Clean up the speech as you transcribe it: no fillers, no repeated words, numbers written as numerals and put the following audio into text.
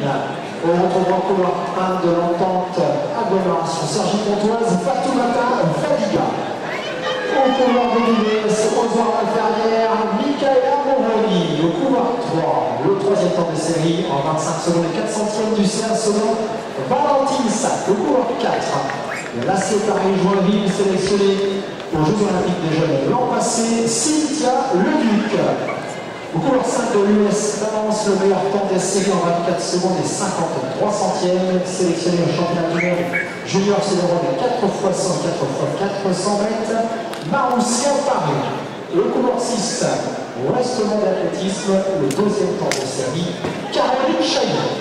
On retrouve en couloir 1 de l'entente agglomération Cergy-Pontoise, Fatoumata Fadiga. Au couloir de l'IDS, aux heures inférieures, Michaela Moroni. Au couloir 3, le troisième temps de série en 25 secondes et 4 centièmes du CA selon Valentine Sac. Au couloir 4, le lacet Paris-Joinville sélectionné aux Jeux Olympiques des Jeunes l'an passé, Cynthia Leduc. Au couloir 5 de l'US Balance, le meilleur temps des séries en 24 secondes et 53 centièmes, sélectionné au championnat du monde junior senior de 4x100, 4x400 mètres, Maroussia Paris. Et au couloir 6, au restement d'athlétisme, le deuxième temps de série, Caroline Chaillot.